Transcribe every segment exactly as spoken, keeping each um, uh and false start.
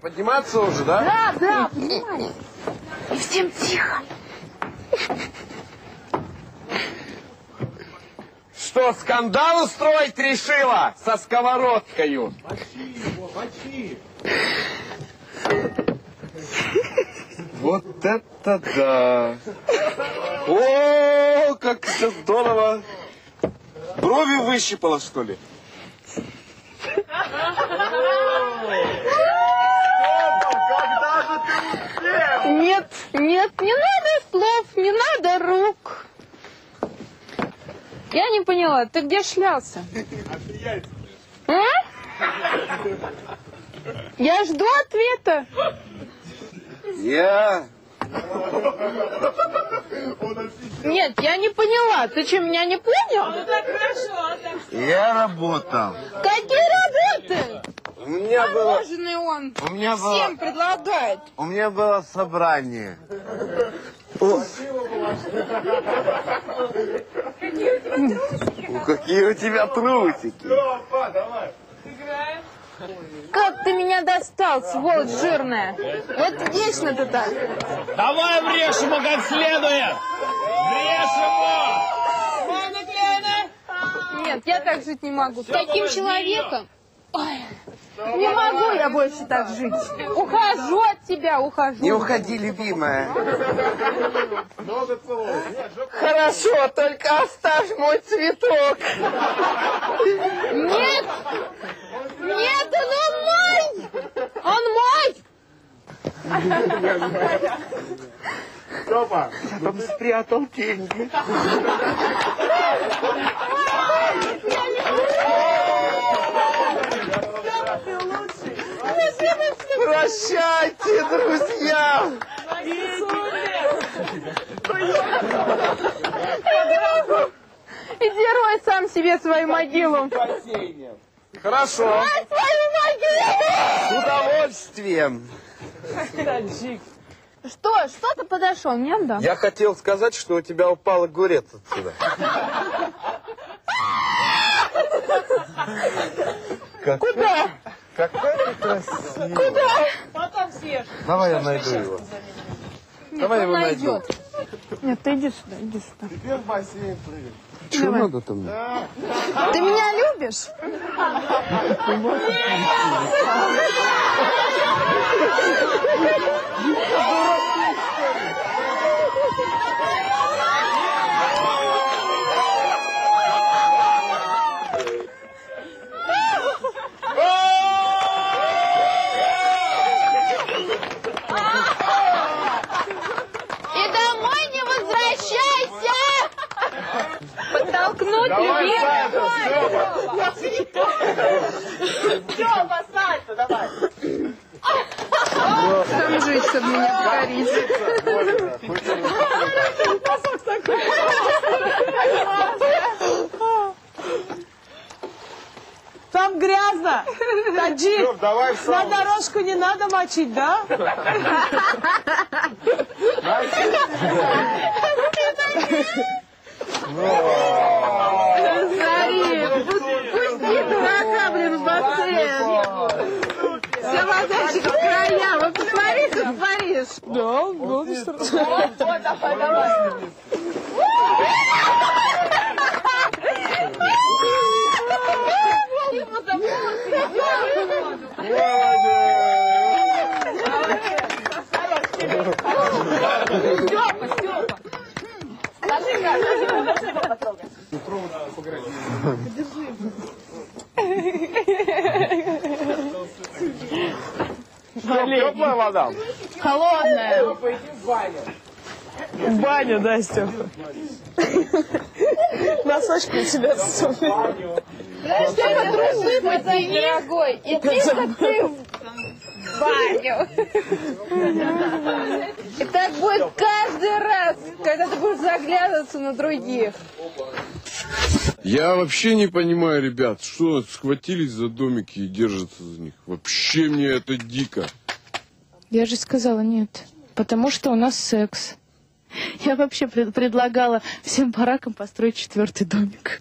подниматься уже, да? Да, да, поднимайся. И всем тихо. Что, скандал устроить решила со сковородкою? Мочи его, мочи. Вот это да! О, как все здорово! Брови выщипала, что ли? Нет, нет, не надо слов, не надо рук. Я не поняла, ты где шлялся? А? Я жду ответа. Я... Нет, я не поняла. Ты что, меня не понял? Ну так хорошо, так. Я работал. Какие работы? У меня было... Мороженое он У меня было... всем предлагает. У меня было собрание. О. Ну, какие у тебя трусики? Играем. Как ты меня достал, сволочь жирная. Вот вечно ты так. Давай врежь ему как следует. Врежь ему. Нет, я так жить не могу. С таким человеком... Ой, не могу я больше так жить. Ухожу от тебя, ухожу. Не уходи, любимая. Хорошо, только оставь мой цветок. Нет! Нет, он мой! Он мой! Стопа, я там спрятал деньги. Прощайте, друзья! Иди рой сам себе свою могилу. Хорошо. Рой свою могилу! С удовольствием. Что? Что ты подошел? Нет, да? Я хотел сказать, что у тебя упал огурец отсюда. Куда? Какой ты красивый. Куда? Потом съешь. Давай я найду его. Давай его найду. найдет. Нет, ты иди сюда, иди сюда. Теперь в бассейн прыгай. Что надо там? Ты меня любишь? И домой не возвращайся! Подтолкнуть любимого. Стёпа, Сальто, давай. Там жить, чтобы меня покорить. Там грязно. Таджик, Давай в на сауну. дорожку не надо мочить, да? Смотри, пусти дурака, блин, в бассейн. Вся водичка в края. Вот посмотри, что творишь. Да, ну что. Вот, давай, давай. Стёпа, Стёпа. Скажи, как, скажи, как потрогай. Теплая вода? Холодная. В баню, да, Стёпа? Носочки у тебя с собой. Степа, трусы подтяни, дорогой. Иди-ка ты в баню. И так будет каждый раз, когда ты будешь заглядываться на других. Я вообще не понимаю, ребят, что схватились за домики и держатся за них. Вообще мне это дико. Я же сказала нет, потому что у нас секс. Я вообще пред предлагала всем баракам построить четвертый домик.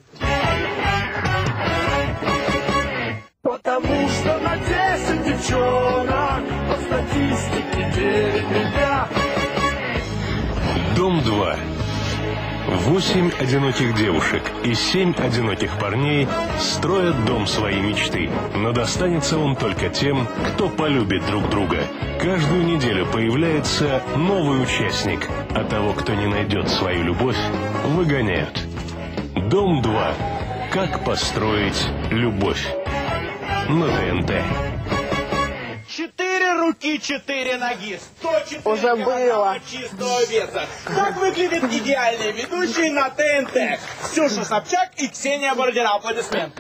Потому что на десять девчонок Дом два. Восемь одиноких девушек и семь одиноких парней строят дом своей мечты. Но достанется он только тем, кто полюбит друг друга. Каждую неделю появляется новый участник, а того, кто не найдет свою любовь, выгоняют. Дом два. Как построить любовь. На ТНТ. Четыре руки, четыре ноги, сто четыре Уже было. килограмма чистого веса. Так выглядят идеальные ведущие на ТНТ. Ксюша Собчак и Ксения Бородина. Аплодисменты.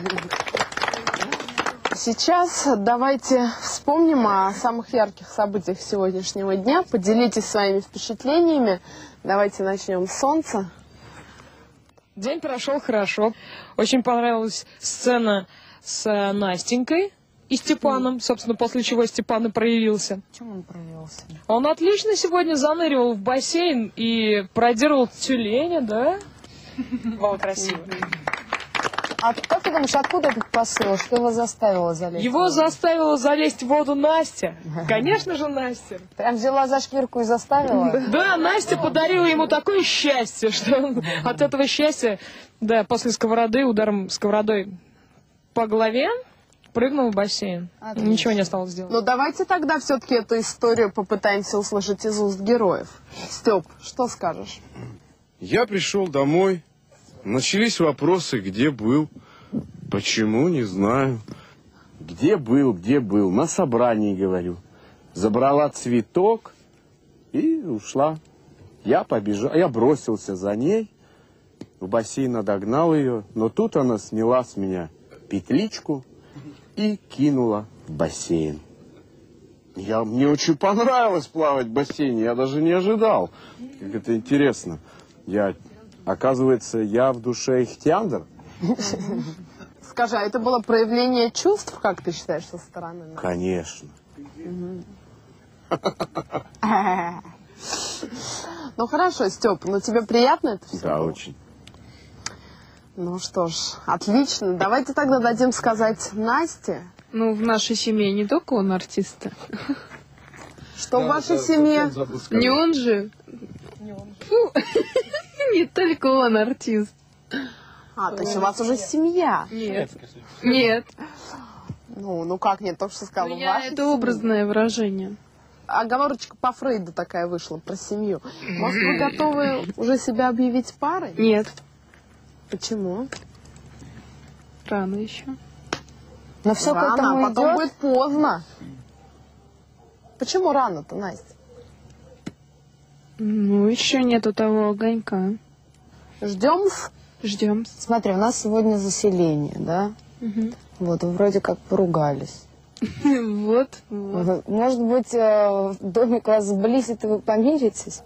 Сейчас давайте вспомним о самых ярких событиях сегодняшнего дня. Поделитесь своими впечатлениями. Давайте начнем с солнца. День прошел хорошо. Очень понравилась сцена с э, Настенькой и Степаном. Собственно, после чего Степан и проявился. Чем он проявился? Он отлично сегодня заныривал в бассейн и пародировал тюленя, да? Было красиво. А как ты думаешь, откуда этот посыл? Что его заставило залезть? Его заставила залезть в воду Настя. Конечно же, Настя. Прям взяла за шкирку и заставила? Да, Настя подарила ему такое счастье, что он от этого счастья, да, после сковороды, ударом сковородой по голове, прыгнул в бассейн. Отлично. Ничего не осталось сделать. Ну, давайте тогда все-таки эту историю попытаемся услышать из уст героев. Степ, что скажешь? Я пришел домой. Начались вопросы, где был, почему, не знаю. Где был, где был? На собрании, говорю. Забрала цветок и ушла. Я побежал, я бросился за ней. В бассейн догнал ее, но тут она сняла с меня петличку и кинула в бассейн. Я, мне очень понравилось плавать в бассейне, я даже не ожидал. Как это интересно. Я, оказывается, я в душе ихтиандр. Скажи, а это было проявление чувств, как ты считаешь, со стороны? Конечно. Ну хорошо, Степ, ну тебе приятно это все? Да, очень. Ну что ж, отлично. Давайте тогда дадим сказать Насте. Ну, в нашей семье не только он артист. Что в вашей семье? Не он же. Фу. Не только он артист. А, то есть у вас уже семья? Нет. Нет. Ну, ну как нет, только что сказала. У меня это образное выражение. Оговорочка по Фрейду такая вышла про семью. Может, вы готовы уже себя объявить парой? Нет. Почему? Рано еще. Но все к этому а потом идет. Будет поздно. Почему рано-то, Настя? Ну, еще нету того огонька. Ждем? Ждем. Смотри, у нас сегодня заселение, да? Угу. Вот, вроде как поругались. Вот, вот. Может быть, домик вас сблизит, и вы помиритесь?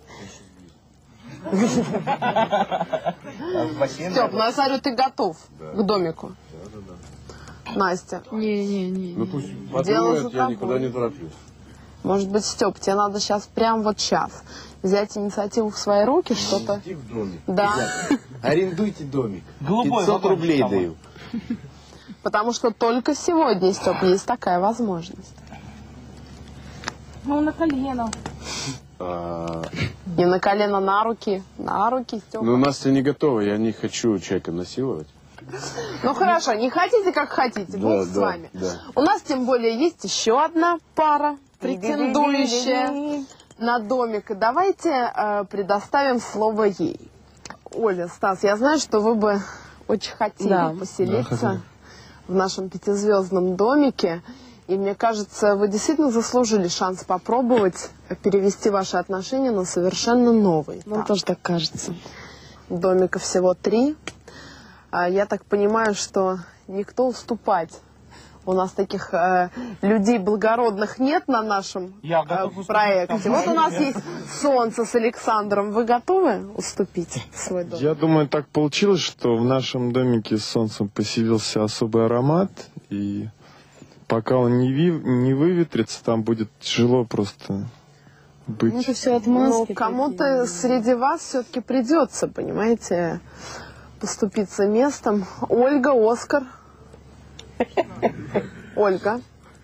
Степ, ну я смотрю, ты готов к домику. Настя. Не-не-не. Ну пусть подумают, я никуда не тороплюсь. Может быть, Степ, тебе надо сейчас, прям вот сейчас, взять инициативу в свои руки, что-то... Иди в домик. Да. Ребята, арендуйте домик. Голубой пятьсот рублей даю. Потому что только сегодня, Степ, есть такая возможность. Ну, на колено. А, Не на колено, на руки. На руки, Степ. Ну, Настя не готова, я не хочу человека насиловать. Ну хорошо, не хотите, как хотите, Да, Бог с да, вами. да. У нас тем более есть еще одна пара, претендующая на домик. И давайте э, предоставим слово ей. Оля, Стас, я знаю, что вы бы очень хотели Да. поселиться Да, в нашем пятизвездном домике. И мне кажется, вы действительно заслужили шанс попробовать перевести ваши отношения на совершенно новый Нам этап. тоже так кажется. Домика всего три. А, Я так понимаю, что никто уступать. У нас таких э, людей благородных нет на нашем Я э, готов проекте. Вот у нас есть Солнце с Александром. Вы готовы уступить свой дом? Я думаю, так получилось, что в нашем домике с солнцем поселился особый аромат, и пока он не, ви... не выветрится, там будет тяжело просто быть. Ну, это все Ну, отмазки. кому-то среди вас все-таки придется, понимаете, поступиться местом. Ольга, Оскар. Ольга.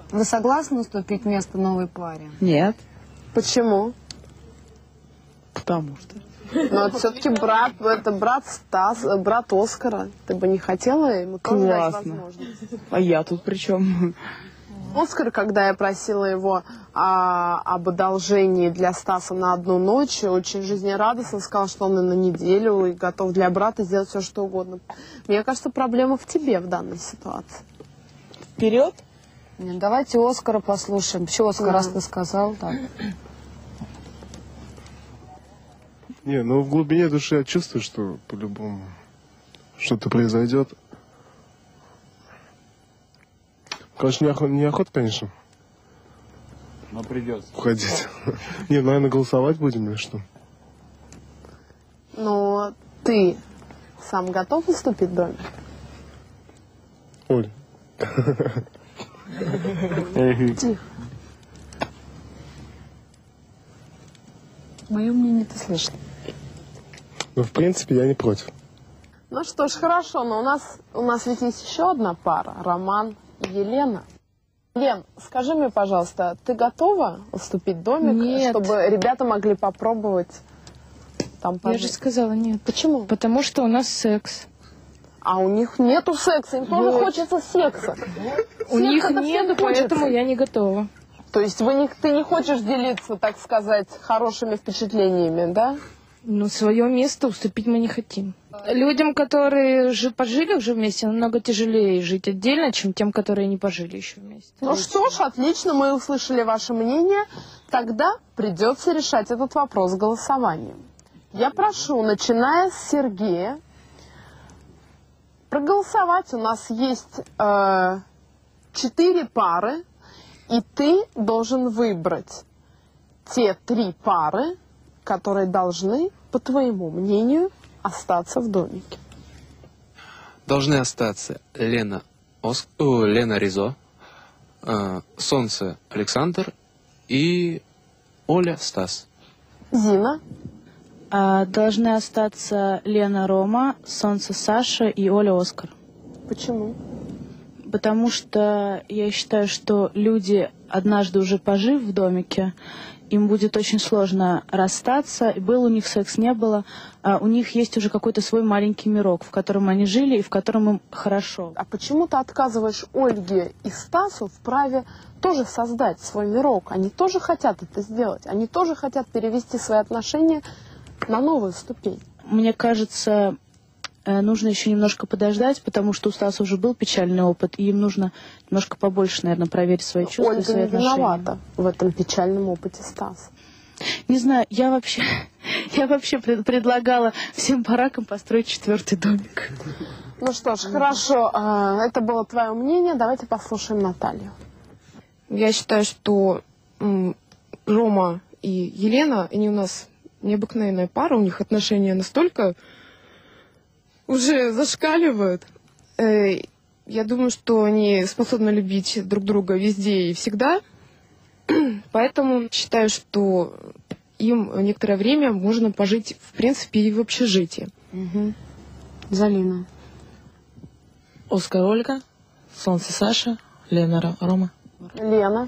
Вы согласны уступить место новой паре? Нет. Почему? Потому что. Но это все-таки брат, это брат Стас, брат Оскара. Ты бы не хотела ему тоже дать Классно. возможность? А я тут при чем? Оскар, когда я просила его а, об одолжении для Стаса на одну ночь, очень жизнерадостно сказал, что он и на неделю и готов для брата сделать все, что угодно. Мне кажется, проблема в тебе в данной ситуации. Вперед? Нет, давайте Оскара послушаем. Все, Оскар, Да. раз ты сказал, так. Не, ну в глубине души я чувствую, что по-любому что-то произойдет. Конечно, неохота, неохота, конечно, Но придется. уходить. Не, наверное, голосовать будем или что? Но ты сам готов уступить домик? Оль. Тихо. Мое мнение ты слышал. Ну, в принципе, я не против. Ну что ж, хорошо, но у нас, у нас ведь есть еще одна пара, Роман и Елена. Лен, скажи мне, пожалуйста, ты готова уступить домик, Нет. чтобы ребята могли попробовать там Я пожить? же сказала нет. Почему? Потому что у нас секс. А у них нету секса, им тоже Вот. хочется секса. У них Секса-то нет, всем хочется. поэтому я не готова. То есть вы не, ты не хочешь делиться, так сказать, хорошими впечатлениями, да? Ну, свое место уступить мы не хотим. Людям, которые же пожили уже вместе, намного тяжелее жить отдельно, чем тем, которые не пожили еще вместе. Ну что ж, отлично, мы услышали ваше мнение. Тогда придется решать этот вопрос голосованием. Я прошу, начиная с Сергея, проголосовать. У нас есть э, четыре пары, и ты должен выбрать те три пары, которые должны, по твоему мнению, остаться в домике. Должны остаться Лена, Оск... О, Лена Ризо, э, Солнце Александр и Оля Стас. Зина. А, должны остаться Лена Рома, Солнце Саша и Оля Оскар. Почему? Потому что я считаю, что люди, однажды уже пожив в домике, им будет очень сложно расстаться. Был у них секс, не было. А у них есть уже какой-то свой маленький мирок, в котором они жили и в котором им хорошо. А почему ты отказываешь Ольге и Стасу в праве тоже создать свой мирок? Они тоже хотят это сделать. Они тоже хотят перевести свои отношения на новую ступень. Мне кажется, э, нужно еще немножко подождать, потому что у Стаса уже был печальный опыт, и им нужно немножко побольше, наверное, проверить свои чувства и Ольга свои не отношения. виновата в этом печальном опыте Стаса. Не знаю, я вообще, я вообще пред- предлагала всем баракам построить четвертый домик. Ну что ж, хорошо. а, Это было твое мнение. Давайте послушаем Наталью. Я считаю, что м, Рома и Елена, они у нас необыкновенная пара, у них отношения настолько уже зашкаливают. Э, Я думаю, что они способны любить друг друга везде и всегда. Поэтому считаю, что им некоторое время можно пожить, в принципе, и в общежитии. Угу. Залина. Оскар Ольга, Солнце Саша, Лена Ро- Рома. Лена.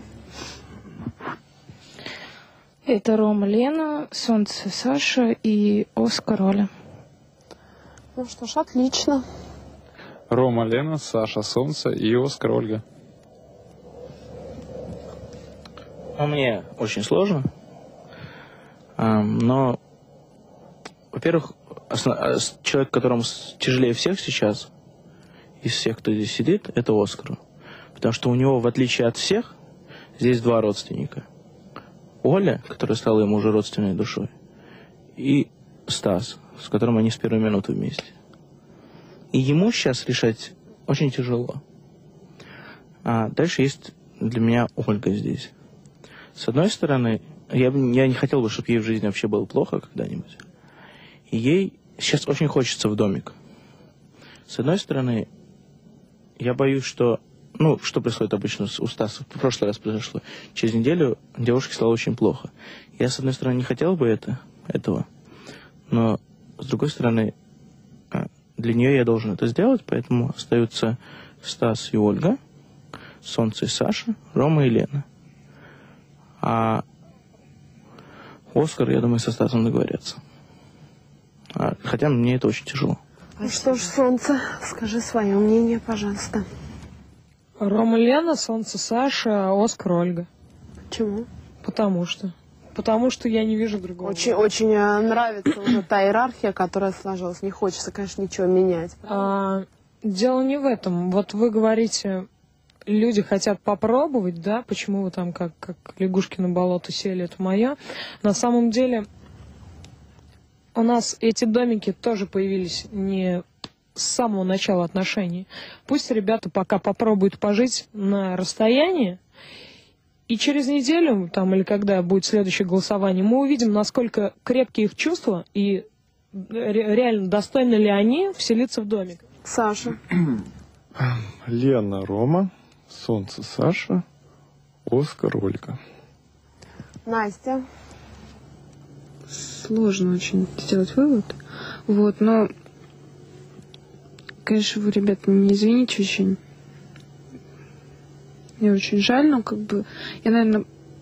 Это Рома, Лена, Солнце Саша и Оскар Оля. Ну что ж, отлично. Рома, Лена, Саша, Солнце и Оскар Ольга. А мне очень сложно. А, но, во-первых, основ- а, с- человек, которому с- тяжелее всех сейчас, из всех, кто здесь сидит, это Оскар. Потому что у него, в отличие от всех, здесь два родственника. Оля, которая стала ему уже родственной душой, и Стас, с которым они с первой минуты вместе. И ему сейчас решать очень тяжело. А дальше есть для меня Ольга здесь. С одной стороны, я, бы- я не хотел бы, чтобы ей в жизни вообще было плохо когда-нибудь. И ей сейчас очень хочется в домик. С одной стороны, я боюсь, что... Ну, что происходит обычно с- у Стаса? В прошлый раз произошло. Через неделю девушке стало очень плохо. Я, с одной стороны, не хотел бы это, этого. Но, с другой стороны, а, для нее я должен это сделать, поэтому остаются Стас и Ольга. Солнце и Саша, Рома и Лена. А Оскар, я думаю, со Стасом договорятся. А, хотя мне это очень тяжело. Ну что ж, Солнце, скажи свое мнение, пожалуйста. Рома, Лена, Солнце, Саша, Оскар, Ольга. Почему? Потому что. Потому что я не вижу другого. Очень, очень э, нравится уже та иерархия, которая сложилась. Не хочется, конечно, ничего менять. А, дело не в этом. Вот вы говорите, люди хотят попробовать, да, почему вы там как, как лягушки на болото сели, это мое. На самом деле у нас эти домики тоже появились не с самого начала отношений. Пусть ребята пока попробуют пожить на расстоянии, и через неделю, там, или когда будет следующее голосование, мы увидим, насколько крепкие их чувства и ре- реально достойны ли они вселиться в домик. Саша. Лена, Рома, Солнце, Саша, Оскар, Ольга. Настя. Сложно очень сделать вывод. Вот, но, конечно, вы, ребята, не извините очень. Мне очень жаль, но как бы я, наверное,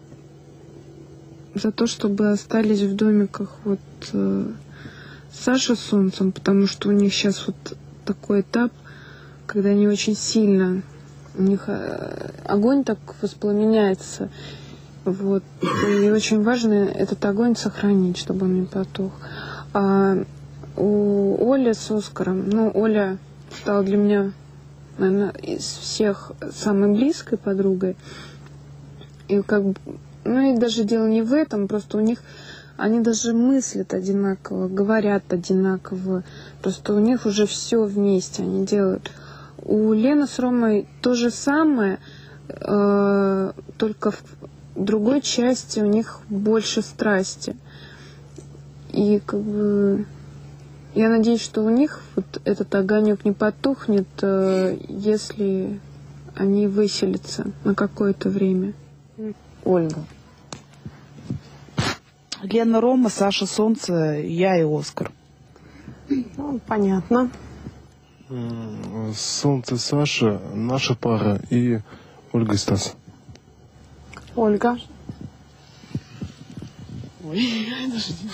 за то, чтобы остались в домиках вот э, Саша с Солнцем, потому что у них сейчас вот такой этап, когда они очень сильно, у них э, огонь так воспламеняется, вот, и очень важно этот огонь сохранить, чтобы он не потух. А у Оли с Оскаром, ну, Оля стала для меня, наверное, из всех самой близкой подругой. И как бы, ну и даже дело не в этом, просто у них, они даже мыслят одинаково, говорят одинаково, просто у них уже все вместе они делают. У Лены с Ромой то же самое, э, только в другой части у них больше страсти. И как бы я надеюсь, что у них вот этот огонек не потухнет, если они выселятся на какое-то время. Ольга. Лена, Рома, Саша, Солнце, я и Оскар. Ну, понятно. Солнце, Саша, наша пара и Ольга и Стас. Ольга. Ой, подожди.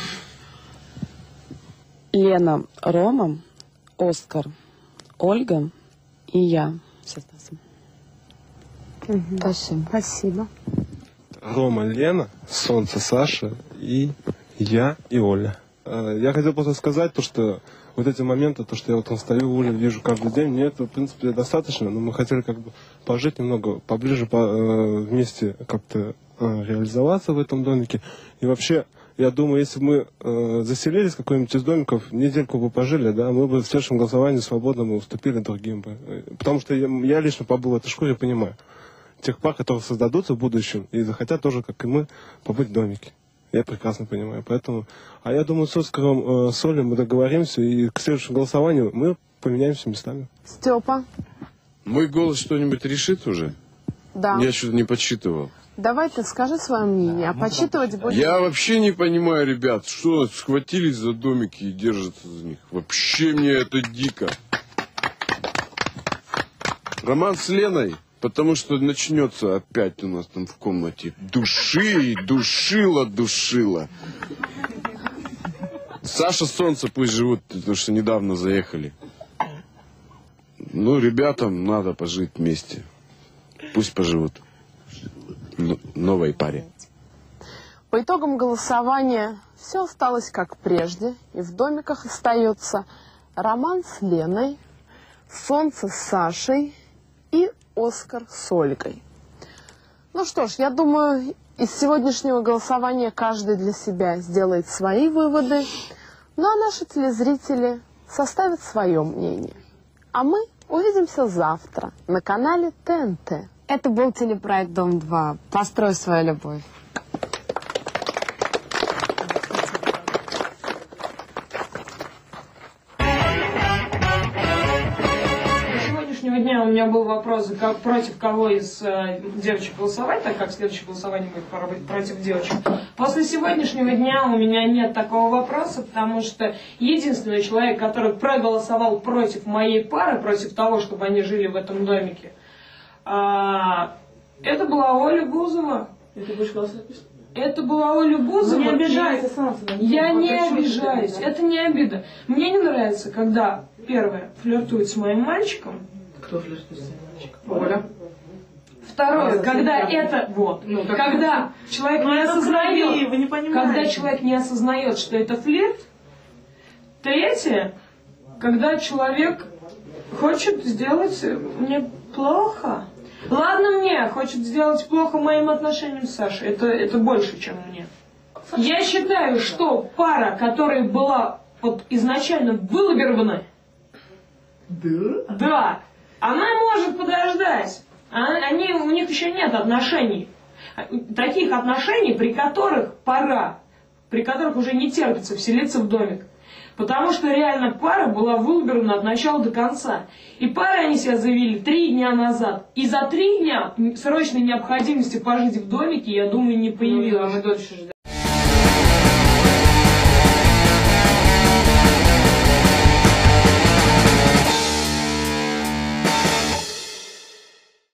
Лена, Рома, Оскар, Ольга и я со Стасом. Угу. Спасибо. Спасибо. Рома, Лена, Солнце, Саша и я и Оля. Я хотел просто сказать то, что вот эти моменты, то, что я вот стою, Олю вижу каждый день, мне это, в принципе, достаточно, но мы хотели как бы пожить немного поближе, по, вместе как-то реализоваться в этом домике. И вообще, я думаю, если бы мы э, заселились в какой-нибудь из домиков, недельку бы пожили, да, мы бы в следующем голосовании свободно мы уступили другим бы. Потому что я, я лично побыл в этой школе, понимаю. Тех пар, которые создадутся в будущем и захотят тоже, как и мы, побыть в домике. Я прекрасно понимаю. Поэтому, а я думаю, с Оскаром, э, с Олей мы договоримся, и к следующему голосованию мы поменяемся местами. Степа. Мой голос что-нибудь решит уже? Да. Я что-то не подсчитывал. Давай ты скажи свое мнение, а подсчитывать будем. Я вообще не понимаю, ребят, что схватились за домики и держатся за них. Вообще мне это дико. Роман с Леной, потому что начнется опять у нас там в комнате души, душила, душила. Саша, Солнце пусть живут, потому что недавно заехали. Ну, ребятам надо пожить вместе. Пусть поживут. Новой паре. По итогам голосования все осталось как прежде, и в домиках остается Роман с Леной, Солнце с Сашей и Оскар с Ольгой. Ну что ж, я думаю, из сегодняшнего голосования каждый для себя сделает свои выводы, ну а наши телезрители составят свое мнение. А мы увидимся завтра на канале Т Н Т. Это был телепроект «Дом-два». Построй свою любовь. Сегодняшнего дня у меня был вопрос, как, против кого из э, девочек голосовать, так как следующее голосование будет про- против девочек. После сегодняшнего дня у меня нет такого вопроса, потому что единственный человек, который проголосовал против моей пары, против того, чтобы они жили в этом домике, э, А, это была Оля Бузова. Это будешь голосовать? Это была Оля Бузова. Ну, не обижайся, И Санса, ну, Я ну, не почему обижаюсь. ты, да? Это не обида. Мне не нравится, когда первое флиртует с моим мальчиком. Кто флиртует с твоим мальчиком? Оля. Второе, А, когда зачем? это вот, Ну, как когда человек Ну, не это осознает, крови, вы не понимаете. когда человек не осознает, что это флирт. Третье, когда человек хочет сделать мне плохо. Ладно мне, хочет сделать плохо моим отношениям с Сашей. Это, это больше, чем мне. Я считаю, что пара, которая была вот изначально вылоббирована, Да? да, она может подождать. А- Они, у них еще нет отношений. Таких отношений, при которых пора, при которых уже не терпится вселиться в домик. Потому что реально пара была вылоббирована от начала до конца. И пары они себя заявили три дня назад. И за три дня срочной необходимости пожить в домике, я думаю, не появилось. Ну, да, мы дольше ждем.